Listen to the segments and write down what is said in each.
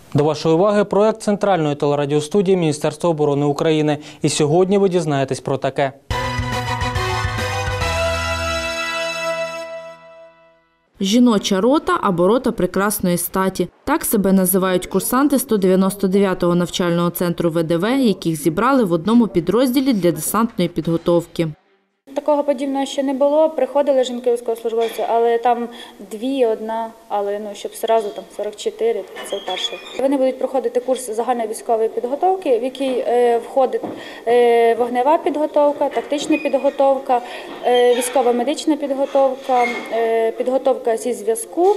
До вашої уваги проект Центральної телерадіостудії Міністерства оборони України. І сьогодні ви дізнаєтесь про таке. Жіноча рота або рота прекрасної статі. Так себе називають курсанти 199-го навчального центру ВДВ, яких зібрали в одному підрозділі для десантної підготовки. Такого подібного ще не було. Приходили жінки військовослужбовці, але там дві, одна, але щоб одразу там 44, це вперше. Вони будуть проходити курс загальної військової підготовки, в який входить вогнева підготовка, тактична підготовка, військова медична підготовка, підготовка зі зв'язку,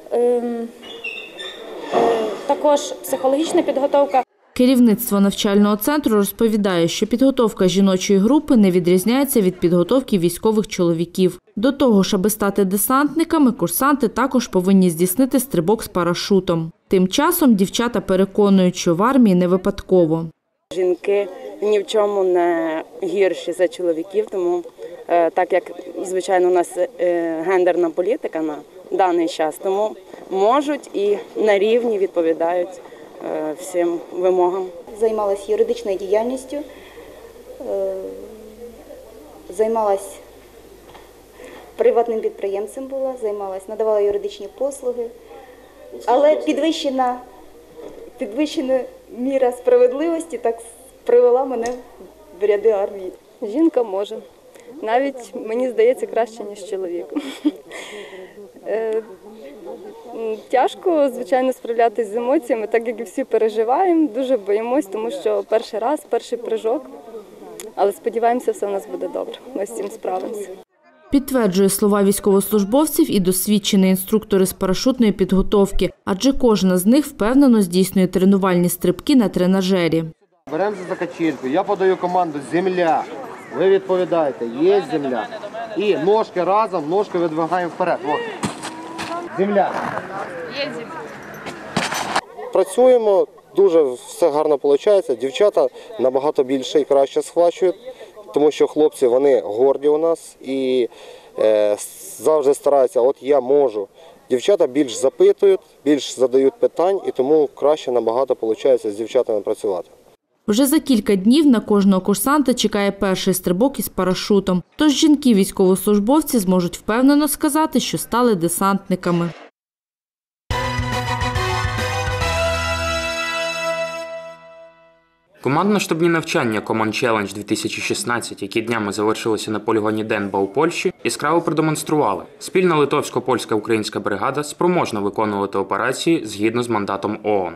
також психологічна підготовка. Керівництво навчального центру розповідає, що підготовка жіночої групи не відрізняється від підготовки військових чоловіків. До того ж, аби стати десантниками, курсанти також повинні здійснити стрибок з парашутом. Тим часом дівчата переконують, що в армії не випадково. Жінки ні в чому не гірші за чоловіків, тому так як, звичайно, у нас гендерна політика на даний час, тому можуть і на рівні відповідають всім вимогам. Займалася юридичною діяльністю, займалася приватним підприємцем була, надавала юридичні послуги, але підвищена міра справедливості так привела мене в ряди армії. Жінка може. Навіть, мені здається, краще, ніж чоловік. Тяжко, звичайно, справлятися з емоціями, так як і всі переживаємо, дуже боїмось, тому що перший раз, перший прыжок, але сподіваємося, все в нас буде добре, ми з цим справимося. Підтверджує слова військовослужбовців і досвідчений інструктор із парашутної підготовки, адже кожна з них впевнено здійснює тренувальні стрибки на тренажері. Беремося за качельку, я подаю команду «Земля», ви відповідаєте «Є земля» і ножки разом, ножки видвигаємо вперед. Земля. Є земля. Працюємо, дуже все гарно виходить. Дівчата набагато більше і краще схвачують, тому що хлопці, вони горді у нас і завжди стараються, от я можу. Дівчата більш запитують, більш задають питань, і тому краще набагато виходить з дівчатами працювати. Вже за кілька днів на кожного курсанта чекає перший стрибок із парашутом. Тож жінки-військовослужбовці зможуть впевнено сказати, що стали десантниками. Командно-штабні навчання Command Challenge 2016, які днями завершилися на полігоні Денба у Польщі, яскраво продемонстрували. Спільна литовсько-польська українська бригада спроможна виконувати операції згідно з мандатом ООН.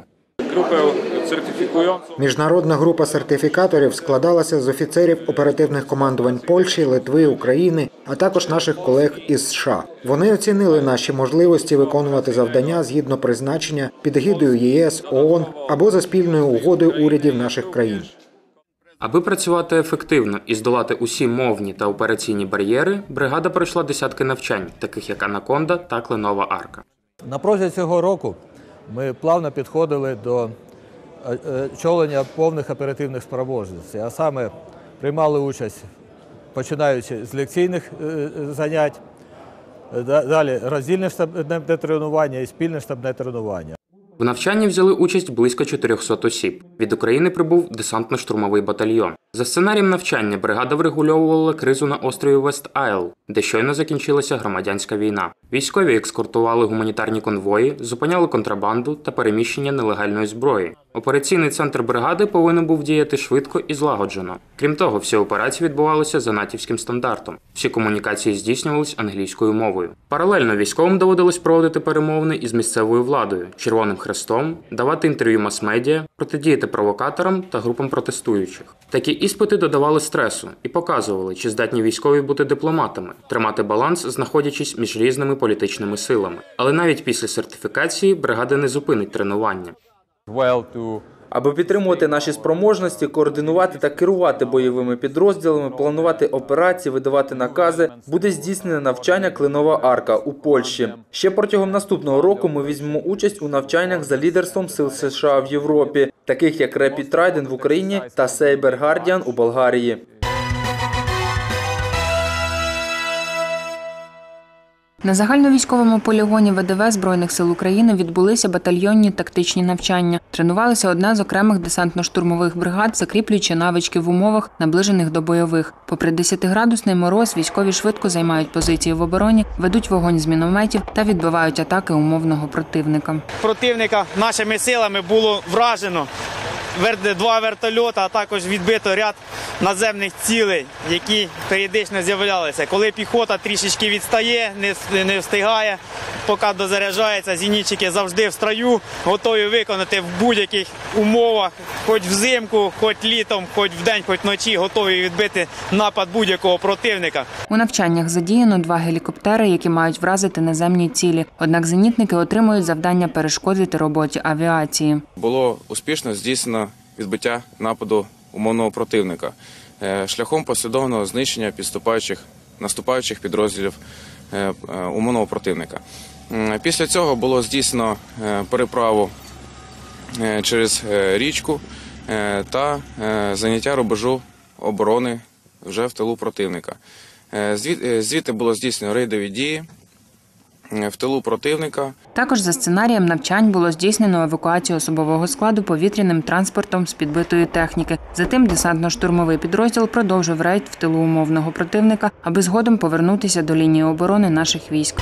Міжнародна група сертифікаторів складалася з офіцерів оперативних командувань Польщі, Литви, України, а також наших колег із США. Вони оцінили наші можливості виконувати завдання згідно призначення під егідою ЄС, ООН або за спільною угодою урядів наших країн. Аби працювати ефективно і здолати усі мовні та операційні бар'єри, бригада пройшла десятки навчань, таких як «Анаконда» та «Кленова арка». На протязі цього року ми плавно підходили до очолення повних оперативних спроможностей, а саме приймали участь, починаючи з лекційних занять, далі роздільне штабне тренування і спільне штабне тренування. В навчанні взяли участь близько 400 осіб. Від України прибув десантно-штурмовий батальйон. За сценарієм навчання бригада врегульовувала кризу на острові Вест-Айл, де щойно закінчилася громадянська війна. Військові ескортували гуманітарні конвої, зупиняли контрабанду та переміщення нелегальної зброї. Операційний центр бригади повинен був діяти швидко і злагоджено. Крім того, всі операції відбувалися за натівським стандартом. Всі комунікації здійснювалися англійською мовою. Паралельно військовим доводилось проводити перемовини із місцевою владою, Червоним Хрестом, давати інтерв'ю мас-медіа, протидіяти провокаторам та групам протестуючих. Такі іспити додавали стресу і показували, чи здатні військові бути дипломатами, тримати баланс, знаходячись між різними політичними силами. Але навіть після сертифікації бригада не зупинить тренування. Аби підтримувати наші спроможності, координувати та керувати бойовими підрозділами, планувати операції, видавати накази, буде здійснене навчання «Кленова арка» у Польщі. Ще протягом наступного року ми візьмемо участь у навчаннях за лідерством сил США в Європі, таких як Rapid Trident в Україні та Saber Guardian у Болгарії. На загальновійськовому полігоні ВДВ Збройних сил України відбулися батальйонні тактичні навчання. Тренувалася одна з окремих десантно-штурмових бригад, закріплюючи навички в умовах, наближених до бойових. Попри 10-градусний мороз, військові швидко займають позиції в обороні, ведуть вогонь з мінометів та відбивають атаки умовного противника. Противника нашими силами було вражено 2 вертольоти, а також відбито ряд наземних цілей, які періодично з'являлися. Коли піхота трішечки відстає, не встигає, поки дозаряджається, зенітчики завжди в строю, готові виконати в будь-яких умовах, хоч взимку, хоч літом, хоч вдень, хоч вночі, готові відбити напад будь-якого противника. У навчаннях задіяно 2 гелікоптери, які мають вразити наземні цілі. Однак зенітники отримують завдання перешкодити роботі авіації. Було успішно здійснено відбиття нападу умовного противника шляхом послідовного знищення наступаючих підрозділів умовного противника. Після цього було здійснено переправу через річку та заняття рубежу оборони вже в тилу противника. Звідти було здійснено рейдові дії в тилу противника. Також за сценарієм навчань було здійснено евакуацію особового складу повітряним транспортом з підбитої техніки. Затим десантно-штурмовий підрозділ продовжив рейд в тилу умовного противника, аби згодом повернутися до лінії оборони наших військ.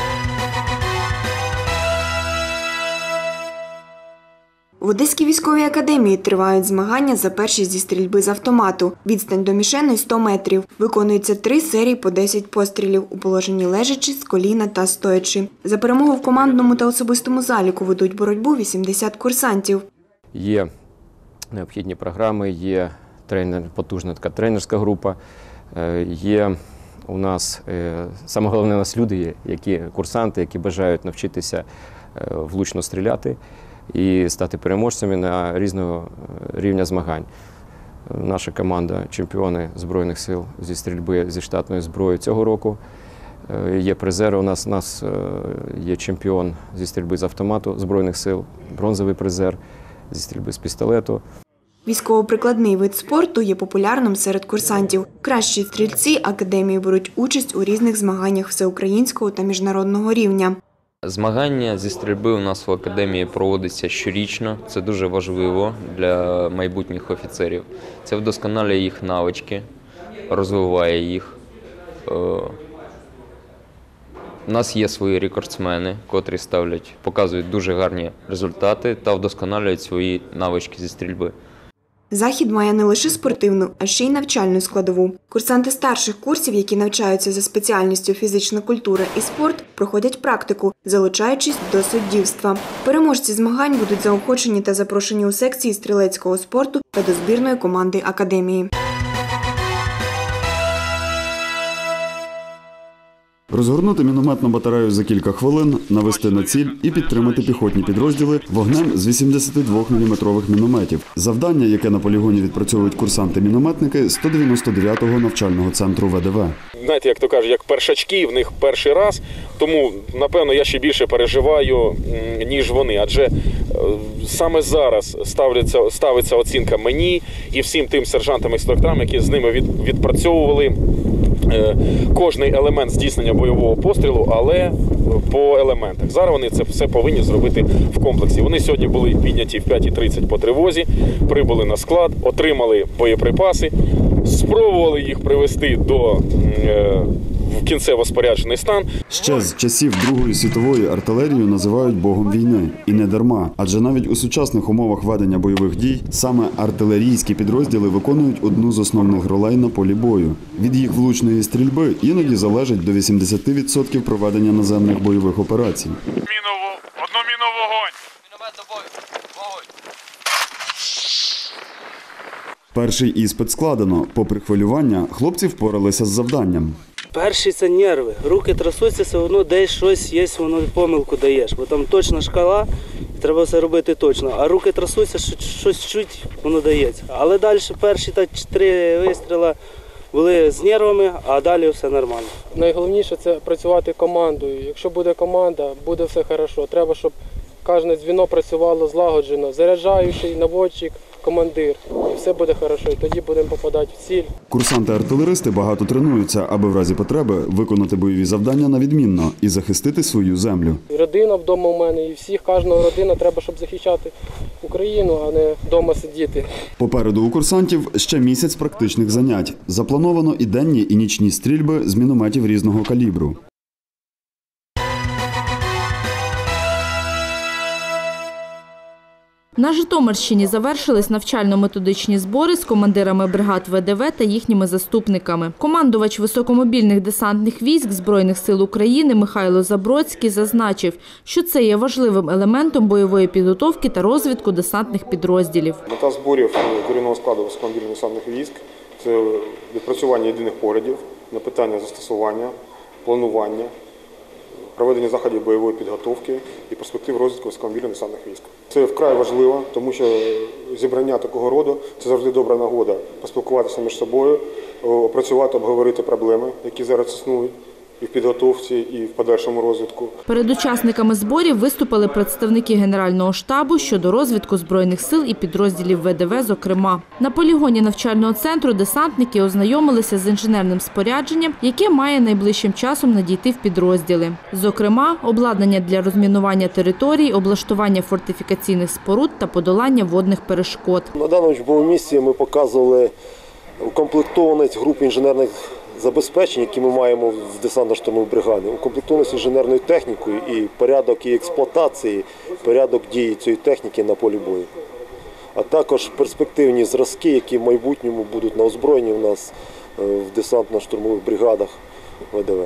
В Одеській військовій академії тривають змагання за першість зі стрільби з автомату. Відстань до мішени – 100 метрів. Виконуються 3 серії по 10 пострілів у положенні лежачи, з коліна та стоячи. За перемогу в командному та особистому заліку ведуть боротьбу 80 курсантів. Є необхідні програми, є потужна така тренерська група, є у нас, саме головне, у нас люди є, курсанти, які бажають навчитися влучно стріляти і стати переможцями на різного рівня змагань. Наша команда – чемпіони Збройних сил зі стрільби зі штатною зброєю цього року. Є призери, у нас є чемпіон зі стрільби з автомату Збройних сил, бронзовий призер зі стрільби з пістолету. Військово-прикладний вид спорту є популярним серед курсантів. Кращі стрільці академії беруть участь у різних змаганнях всеукраїнського та міжнародного рівня. Змагання зі стрільби у нас в академії проводиться щорічно. Це дуже важливо для майбутніх офіцерів. Це вдосконалює їх навички, розвиває їх. У нас є свої рекордсмени, котрі показують дуже гарні результати та вдосконалюють свої навички зі стрільби. Захід має не лише спортивну, а ще й навчальну складову. Курсанти старших курсів, які навчаються за спеціальністю фізична культура і спорт, проходять практику, залучаючись до суддівства. Переможці змагань будуть заохочені та запрошені у секції стрілецького спорту та до збірної команди академії. Розгорнути мінометну батарею за кілька хвилин, навести на ціль і підтримати піхотні підрозділи вогнем з 82-мм мінометів. Завдання, яке на полігоні відпрацьовують курсанти-мінометники 199-го навчального центру ВДВ. Знаєте, як то кажуть, як першачки, в них перший раз, тому, напевно, я ще більше переживаю, ніж вони. Адже саме зараз ставиться оцінка мені і всім тим сержантам-інструкторам, які з ними відпрацьовували кожний елемент здійснення бойового пострілу, але по елементах. Зараз вони це все повинні зробити в комплексі. Вони сьогодні були підняті в 5:30 по тривозі, прибули на склад, отримали боєприпаси, спробували їх привести до в кінцево споряджений стан. Ще з часів Другої світової артилерію називають богом війни. І не дарма. Адже навіть у сучасних умовах ведення бойових дій саме артилерійські підрозділи виконують одну з основних ролей на полі бою. Від їх влучної стрільби іноді залежить до 80% проведення наземних бойових операцій. Одну міну вогонь! Міномет до бою! Вогонь! Перший іспит складено. Попри хвилювання, хлопці впоралися з завданням. Перший – це нерви. Руки трясуться, все одно десь щось є, воно помилку даєш. Бо там точна шкала, треба все робити точно. А руки трясуться, щось чуть, воно дається. Але далі перші 4 вистріли були з нервами, а далі все нормально. Найголовніше – це працювати командою. Якщо буде команда, буде все добре. Треба, щоб кожне дзвіно працювало злагоджено. Заряджаючий, наводчик, командир. І все буде добре, і тоді будемо попадати в ціль. Курсанти-артилеристи багато тренуються, аби в разі потреби виконати бойові завдання на відмінно і захистити свою землю. І родина вдома у мене, і всіх, кожного родина треба, щоб захищати Україну, а не вдома сидіти. Попереду у курсантів ще місяць практичних занять. Заплановано і денні, і нічні стрільби з мінометів різного калібру. На Житомирщині завершились навчально-методичні збори з командирами бригад ВДВ та їхніми заступниками. Командувач високомобільних десантних військ Збройних сил України Михайло Забродський зазначив, що це є важливим елементом бойової підготовки та розвитку десантних підрозділів. Мета зборів керівного складу високомобільних десантних військ – це відпрацювання єдиних поглядів на питання застосування, планування, проведення заходів бойової підготовки і перспектив розвитку високомобільних десантних військ. Це вкрай важливо, тому що зібрання такого роду – це завжди добра нагода поспілкуватися між собою, опрацювати, обговорити проблеми, які зараз існують і в підготовці, і в подальшому розвитку. Перед учасниками зборів виступили представники Генерального штабу щодо розвитку Збройних сил і підрозділів ВДВ, зокрема. На полігоні навчального центру десантники ознайомилися з інженерним спорядженням, яке має найближчим часом надійти в підрозділи. Зокрема, обладнання для розмінування територій, облаштування фортифікаційних споруд та подолання водних перешкод. На даному учбовому місці ми показували укомплектованість груп інженерних забезпечень, які ми маємо в десантно-штурмовій бригаді, укомплектованість інженерною технікою і порядок її експлуатації, порядок дії цієї техніки на полі бою. А також перспективні зразки, які в майбутньому будуть на озброєнні у нас в десантно-штурмових бригадах ВДВ.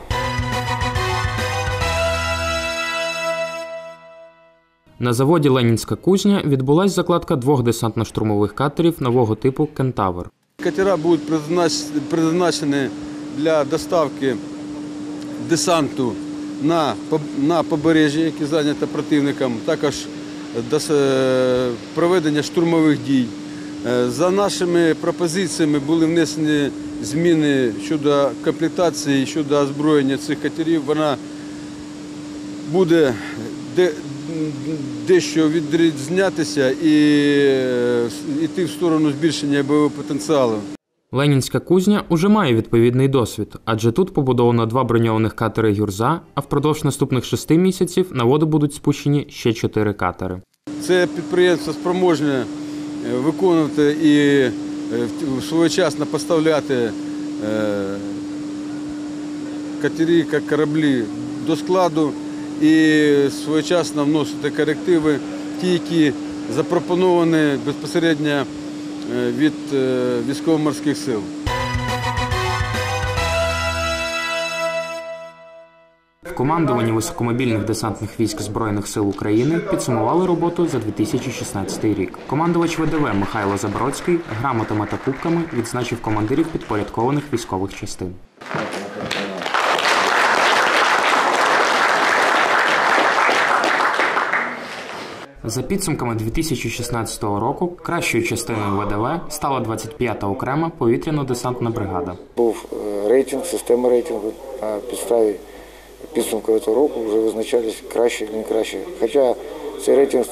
На заводі «Ленінська кузня» відбулась закладка 2 десантно-штурмових катерів нового типу «Кентавр». Катера будуть призначені для доставки десанту на побережжя, які зайняті противником, також проведення штурмових дій. За нашими пропозиціями були внесені зміни щодо комплектації, щодо озброєння цих катерів. Вона буде дещо відрізнятися і йти в сторону збільшення бойового потенціалу. Ленінська кузня уже має відповідний досвід, адже тут побудовано 2 броньованих катери «Юрза», а впродовж наступних 6 місяців на воду будуть спущені ще 4 катери. Це підприємство спроможне виконувати і своєчасно поставляти катери, як кораблі до складу і своєчасно вносити корективи, ті, які запропоновані безпосередньо від військово-морських сил. В командуванні високомобільних десантних військ Збройних сил України підсумували роботу за 2016 рік. Командувач ВДВ Михайло Забродський грамотами та кубками відзначив командирів підпорядкованих військових частин. За підсумками 2016 року кращою частиною ВДВ стала 25-та окрема повітряно-десантна бригада. Був рейтинг, система рейтингу. На підставі підсумку цього року вже визначались краще і не краще. Хоча цей рейтинг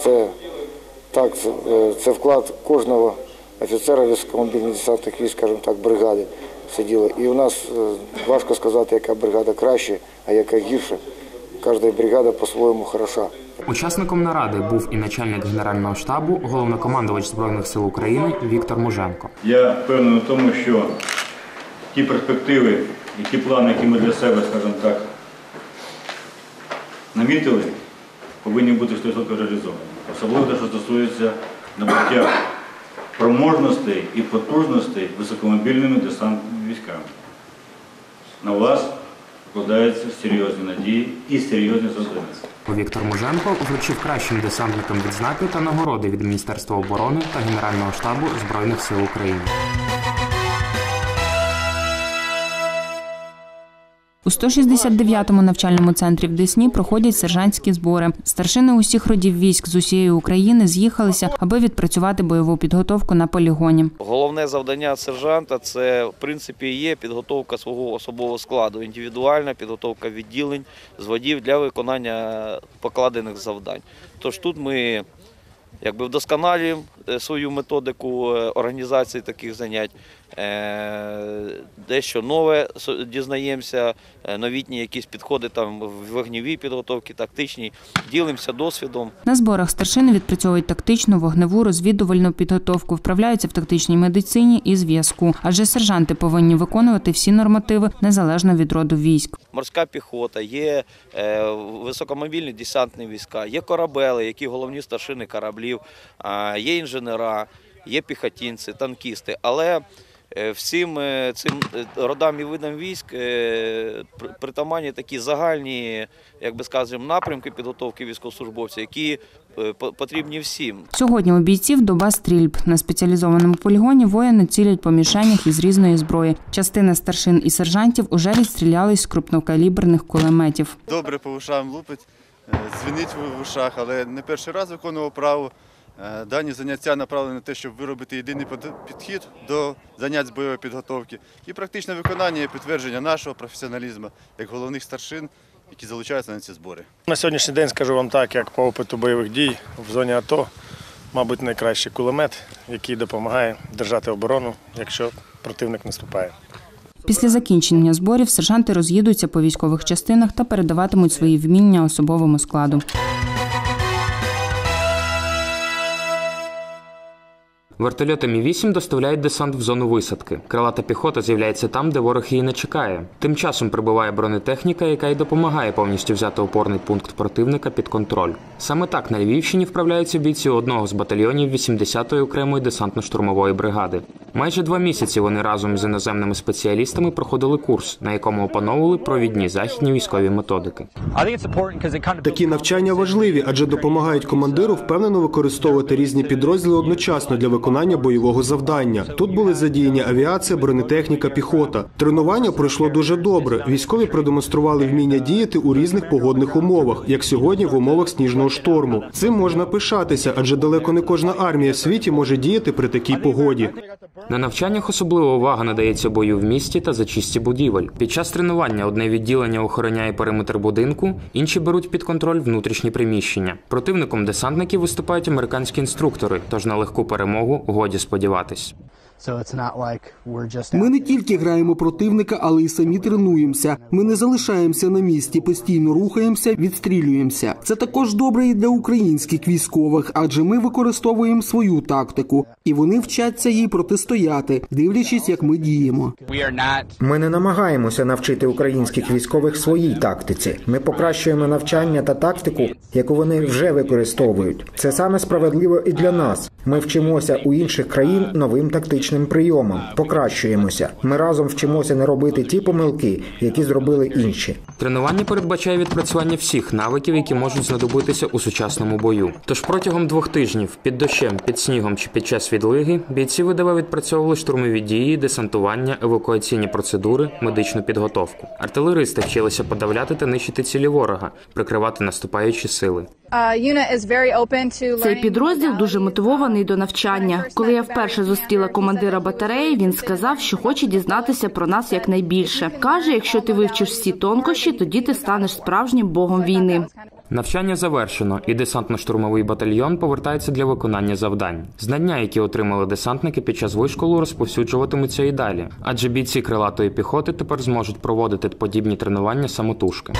це вклад кожного офіцера високомобільних десантних військ, скажімо так, бригади сиділо. І у нас важко сказати, яка бригада краще, а яка гірше. Кожна бригада по-своєму хороша. Учасником наради був і начальник Генерального штабу, головнокомандувач Збройних сил України Віктор Муженко. Я впевнений в тому, що ті перспективи і ті плани, які ми для себе, скажімо так, намітили, повинні бути 100% реалізовані. Особливо те, що стосується набуття спроможностей і потужностей високомобільними десантними військами. На вас вкладаються серйозні надії і серйозні завдання. Віктор Муженко вручив кращим десантникам відзнаки та нагороди від Міністерства оборони та Генерального штабу Збройних сил України. У 169-му навчальному центрі в Десні проходять сержантські збори. Старшини усіх родів військ з усієї України з'їхалися, аби відпрацювати бойову підготовку на полігоні. Головне завдання сержанта – це, в принципі, є підготовка свого особового складу, індивідуальна підготовка відділень, зводів для виконання покладених завдань. Тож тут ми вдосконалюємо свою методику організації таких занять. Дещо нове дізнаємося, новітні якісь підходи там в вогневій підготовці, тактичній. Ділимося досвідом. На зборах старшини відпрацьовують тактичну, вогневу, розвідувальну підготовку, вправляються в тактичній медицині і зв'язку. Адже сержанти повинні виконувати всі нормативи незалежно від роду військ. Морська піхота, є високомобільні десантні війська, є корабели, які головні старшини кораблів, є інженера, є піхотинці, танкісти. Але всім цим родам і видам військ притаманні такі загальні, як би скажемо, напрямки підготовки військовослужбовців, які потрібні всім. Сьогодні у бійців доба стрільб. На спеціалізованому полігоні воїни цілять по мішенях із різної зброї. Частина старшин і сержантів уже відстрілялись з крупнокаліберних кулеметів. Добре по ушам лупить, дзвенить в ушах, але не перший раз виконував право. Дані заняття направлені на те, щоб виробити єдиний підхід до занять з бойової підготовки і практичне виконання і підтвердження нашого професіоналізму як головних старшин, які залучаються на ці збори. На сьогоднішній день, скажу вам так, як по опиту бойових дій в зоні АТО, мабуть, найкращий кулемет, який допомагає держати оборону, якщо противник наступає. Після закінчення зборів сержанти роз'їдуться по військових частинах та передаватимуть свої вміння особовому складу. Вертольоти Мі-8 доставляють десант в зону висадки. Крилата піхота з'являється там, де ворог її не чекає. Тим часом прибуває бронетехніка, яка й допомагає повністю взяти опорний пункт противника під контроль. Саме так на Львівщині вправляються бійці одного з батальйонів 80-ї окремої десантно-штурмової бригади. Майже 2 місяці вони разом з іноземними спеціалістами проходили курс, на якому опановували провідні західні військові методики. Такі навчання важливі, адже допомагають командиру впевнено використовувати різні підрозділи одночасно для виконання бойового завдання. Тут були задіяні авіація, бронетехніка, піхота. Тренування пройшло дуже добре. Військові продемонстрували вміння діяти у різних погодних умовах, як сьогодні в умовах сніжного шторму. Цим можна пишатися, адже далеко не кожна армія в світі може діяти при такій погоді. На навчаннях особлива увага надається бою в місті та зачистці будівель. Під час тренування одне відділення охороняє периметр будинку, інші беруть під контроль внутрішні приміщення. Противником десантників виступають американські інструктори, тож на легку перемогу годі сподіватись. Ми не тільки граємо противника, але й самі тренуємося. Ми не залишаємося на місці, постійно рухаємося, відстрілюємося. Це також добре і для українських військових, адже ми використовуємо свою тактику, і вони вчаться їй протистояти, дивлячись, як ми діємо. Ми не намагаємося навчити українських військових своїй тактиці. Ми покращуємо навчання та тактику, яку вони вже використовують. Це саме справедливо і для нас. Ми вчимося у інших країн новим тактичним прийомам, покращуємося. Ми разом вчимося не робити ті помилки, які зробили інші. Тренування передбачає відпрацювання всіх навиків, які можуть знадобитися у сучасному бою. Тож протягом 2 тижнів під дощем, під снігом чи під час відлиги бійці ВДВ відпрацьовували штурмові дії, десантування, евакуаційні процедури, медичну підготовку. Артилеристи вчилися подавляти та нищити цілі ворога, прикривати наступаючі сили. Цей підрозділ дуже мотивований до навчання. Коли я вперше зустріла командира батареї, він сказав, що хоче дізнатися про нас якнайбільше. Каже, якщо ти вивчиш всі тонкощі, тоді ти станеш справжнім богом війни. Навчання завершено, і десантно-штурмовий батальйон повертається для виконання завдань. Знання, які отримали десантники під час вишколу, розповсюджуватимуться і далі. Адже бійці крилатої піхоти тепер зможуть проводити подібні тренування самотужки.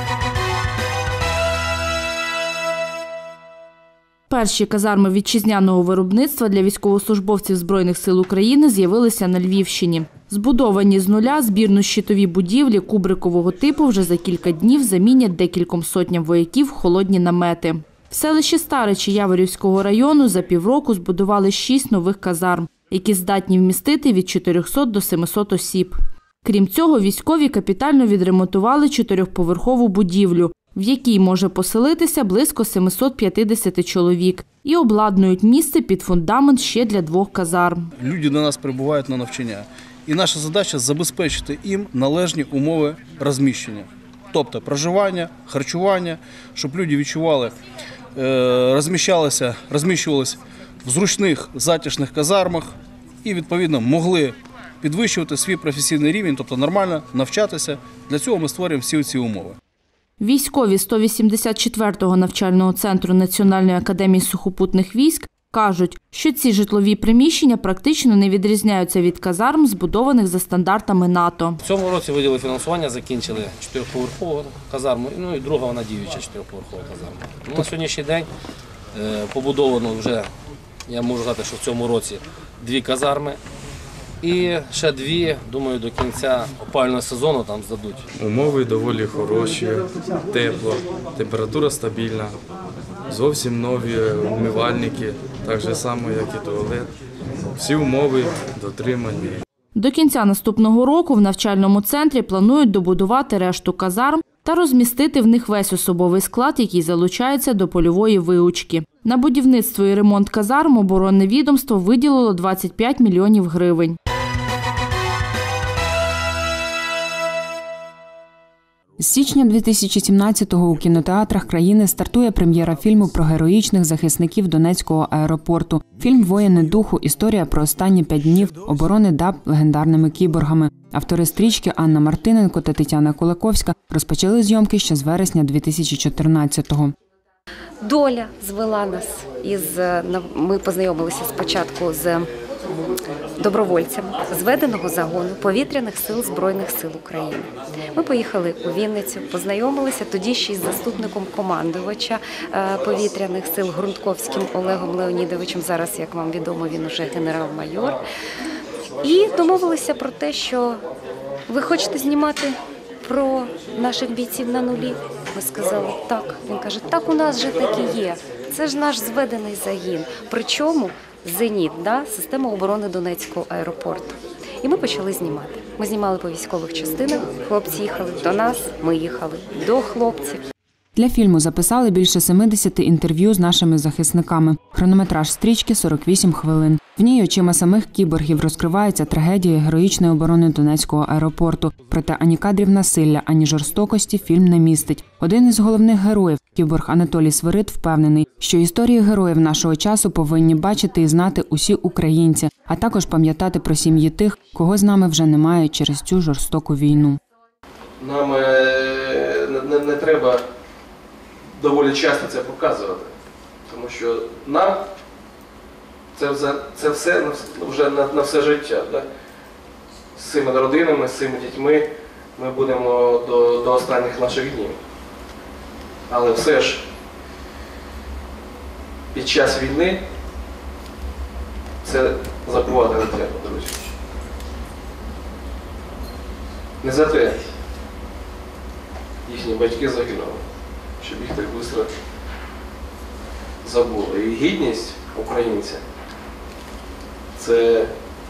Перші казарми вітчизняного виробництва для військовослужбовців Збройних сил України з'явилися на Львівщині. Збудовані з нуля збірно-щитові будівлі кубрикового типу вже за кілька днів замінять декільком сотням вояків холодні намети. В селищі Старичі Яворівського району за півроку збудували 6 нових казарм, які здатні вмістити від 400 до 700 осіб. Крім цього, військові капітально відремонтували 4-поверхову будівлю, в якій може поселитися близько 750 чоловік, і обладнують місце під фундамент ще для 2 казарм. Люди до нас прибувають на навчання, і наша задача – забезпечити їм належні умови розміщення. Тобто проживання, харчування, щоб люди відчували, розміщувалися в зручних, затишних казармах і, відповідно, могли підвищувати свій професійний рівень, тобто нормально навчатися. Для цього ми створюємо всі ці умови. Військові 184-го навчального центру Національної академії сухопутних військ Кажуть, що ці житлові приміщення практично не відрізняються від казарм, збудованих за стандартами НАТО. В цьому році виділили фінансування, закінчили 4-поверхову казарму, ну і друга вона діюча 4-поверхова казарма. На сьогоднішній день побудовано вже, я можу сказати, що в цьому році 2 казарми. І ще 2, думаю, до кінця опалювального сезону там здадуть. Умови доволі хороші, тепло, температура стабільна, зовсім нові умивальники, так же само, як і туалет. Всі умови дотримані. До кінця наступного року в навчальному центрі планують добудувати решту казарм та розмістити в них весь особовий склад, який залучається до польової виучки. На будівництво і ремонт казарм оборонне відомство виділило 25 мільйонів гривень. З січня 2017-го у кінотеатрах країни стартує прем'єра фільму про героїчних захисників Донецького аеропорту. Фільм «Воїни духу. Історія про останні 5 днів оборони ДАБ легендарними кіборгами». Автори стрічки Анна Мартиненко та Тетяна Кулаковська розпочали зйомки ще з вересня 2014-го. Доля звела нас ми познайомилися спочатку з добровольцями зведеного загону повітряних сил Збройних сил України. Ми поїхали у Вінницю, познайомилися тоді ще із заступником командувача повітряних сил Грунтковським Олегом Леонідовичем. Зараз, як вам відомо, він уже генерал-майор. І домовилися про те, що ви хочете знімати про наших бійців на нулі. Ми сказали, так. Він каже, так у нас вже таки є. Це ж наш зведений загін. Причому «Зеніт», система оборони Донецького аеропорту. І ми почали знімати. Ми знімали по військових частинах, хлопці їхали до нас, ми їхали до хлопців. Для фільму записали більше 70 інтерв'ю з нашими захисниками. Хронометраж стрічки – 48 хвилин. В ній очима самих кіборгів розкривається трагедія героїчної оборони Донецького аеропорту. Проте ані кадрів насилля, ані жорстокості фільм не містить. Один із головних героїв, кіборг Анатолій Свирид, впевнений, що історії героїв нашого часу повинні бачити і знати усі українці, а також пам'ятати про сім'ї тих, кого з нами вже немає через цю жорстоку війну. Нам не треба доволі часто це показувати, тому що нам це все вже на все життя. Так? З цими родинами, з цими дітьми ми будемо до останніх наших днів. Але все ж під час війни це забувати не треба, друзі. Не за те їхні батьки загинули, щоб їх так швидко забули. І гідність українця – це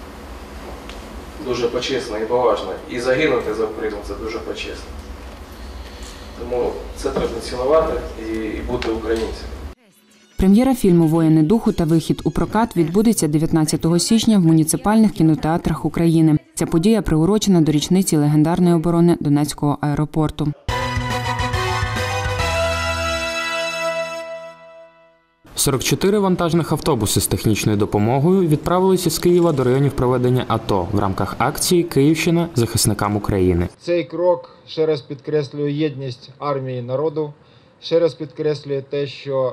дуже почесно і поважно. І загинути за Україну – це дуже почесно. Тому це треба цінувати і бути українцем. Прем'єра фільму «Воїни духу» та вихід у прокат відбудеться 19 січня в муніципальних кінотеатрах України. Ця подія приурочена до річниці легендарної оборони Донецького аеропорту. – 44 вантажних автобуси з технічною допомогою відправилися з Києва до районів проведення АТО в рамках акції «Київщина захисникам України». Цей крок ще раз підкреслює єдність армії і народу, ще раз підкреслює те, що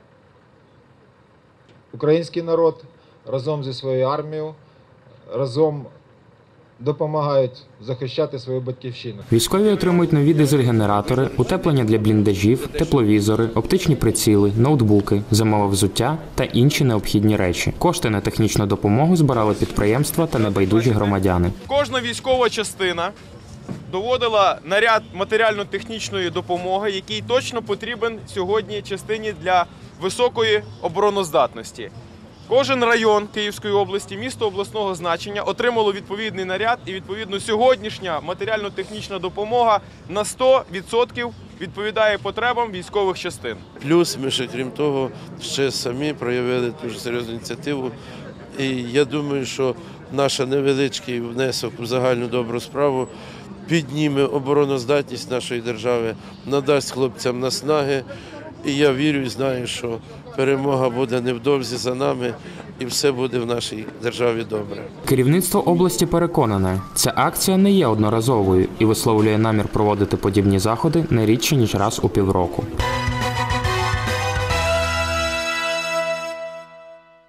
український народ разом зі своєю армією, разом допомагають захищати свою батьківщину. Військові отримують нові дизель-генератори, утеплення для бліндажів, тепловізори, оптичні приціли, ноутбуки, зимове взуття та інші необхідні речі. Кошти на технічну допомогу збирали підприємства та небайдужі громадяни. Кожна військова частина доводила наряд матеріально-технічної допомоги, який точно потрібен сьогодні частині для високої обороноздатності. Кожен район Київської області, місто обласного значення отримало відповідний наряд і, відповідно, сьогоднішня матеріально-технічна допомога на 100% відповідає потребам військових частин. Плюс ми ще, крім того, ще самі проявили дуже серйозну ініціативу. І я думаю, що наш невеличкий внесок в загальну добру справу підніме обороноздатність нашої держави, надасть хлопцям наснаги. І я вірю і знаю, що перемога буде невдовзі за нами і все буде в нашій державі добре. Керівництво області переконане, ця акція не є одноразовою і висловлює намір проводити подібні заходи не рідше, ніж раз у півроку.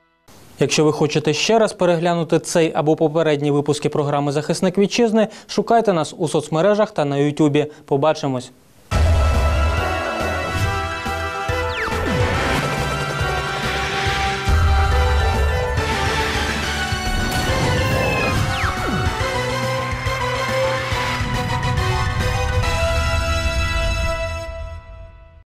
Якщо ви хочете ще раз переглянути цей або попередні випуски програми «Захисник Вітчизни», шукайте нас у соцмережах та на Ютубі. Побачимось!